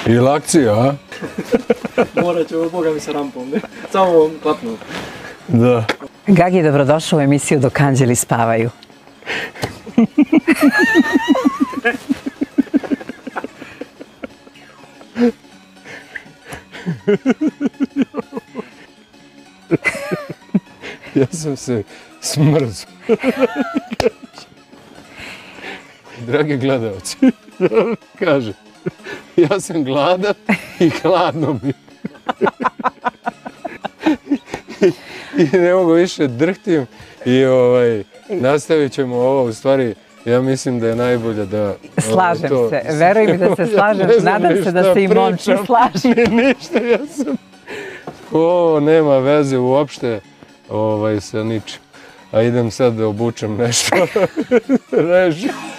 Ili akcija, a? Morat ćemo, boga mi, sa rampom, ne? Samo ovom klapnom. Da. Gagi, dobrodošao u emisiju Dok anđeli spavaju. Ja sam se smrzao. Dragi gledalci, kaže, ja sam gladan i hladno mi. I ne mogu više drhtim i nastavit ćemo ovo, u stvari, ja mislim da je najbolje da... Slažem se, veruj mi da se slažem, nadam se da se i momči slaže. Ništa, ja sam... Ovo nema veze uopšte sa ničim. A idem sad da obučem nešto. Reži.